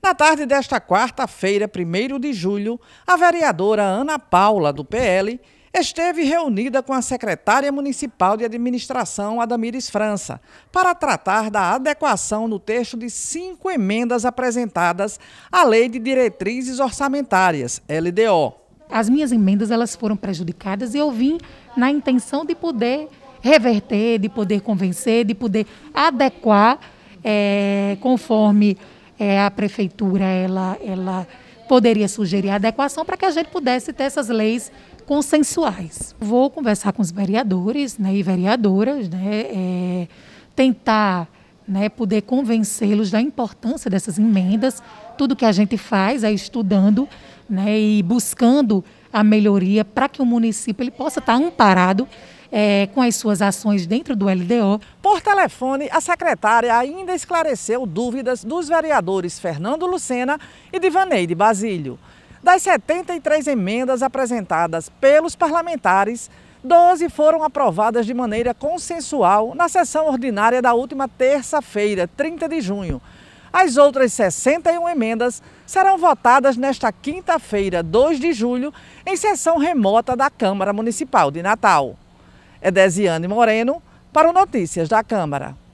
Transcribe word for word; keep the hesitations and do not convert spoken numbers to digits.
Na tarde desta quarta-feira, primeiro de julho, a vereadora Ana Paula, do P L, esteve reunida com a secretária municipal de administração, Adamires França, para tratar da adequação no texto de cinco emendas apresentadas à Lei de Diretrizes Orçamentárias, L D O. As minhas emendas elas foram prejudicadas e eu vim na intenção de poder reverter, de poder convencer, de poder adequar é, conforme é, a prefeitura ela, ela poderia sugerir a adequação para que a gente pudesse ter essas leis consensuais. Vou conversar com os vereadores, né, e vereadoras, né, é, tentar, né, poder convencê-los da importância dessas emendas. Tudo que a gente faz é estudando, né, e buscando a melhoria para que o município ele possa estar amparado é, com as suas ações dentro do L D O. Por telefone, a secretária ainda esclareceu dúvidas dos vereadores Fernando Lucena e Divaneide Basílio. Das setenta e três emendas apresentadas pelos parlamentares, doze foram aprovadas de maneira consensual na sessão ordinária da última terça-feira, trinta de junho. As outras sessenta e uma emendas serão votadas nesta quinta-feira, dois de julho, em sessão remota da Câmara Municipal de Natal. Edesiane Moreno, para o Notícias da Câmara.